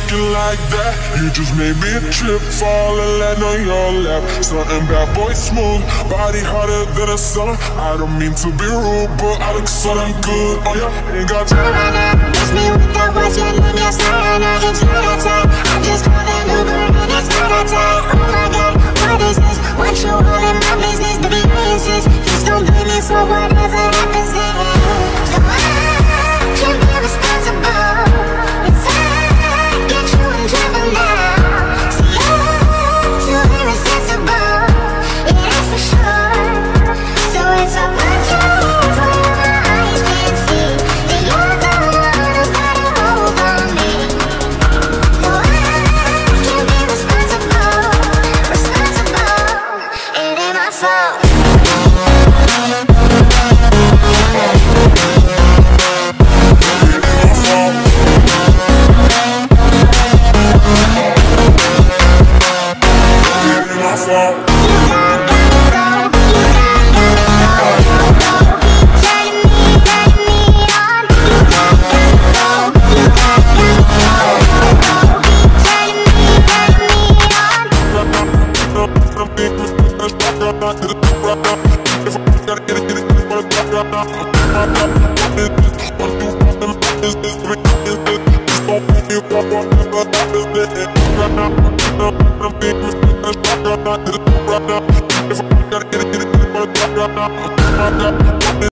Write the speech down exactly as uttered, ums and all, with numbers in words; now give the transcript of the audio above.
looking like that. You just made me trip, fall and land on your lap. Something bad boy smooth, body harder than a summer. I don't mean to be rude, but I look so damn good on ya. Ain't got time right now. Miss me with the watch and then you're staring at it's not a time. I just called an Uber and it's not a time. Oh my god, what is this? What you all in my business? Baby, I insist. Just don't blame me for whatever happens then. So I can't be responsible if I get you in trouble now. See, you're too irresponsible, yeah, that's for sure. So it's a bunch of holes where my eyes can't see that you're the one who's got a hold on me. No, I can't be responsible, responsible, it ain't my fault. If I gotta get it, get it, get it,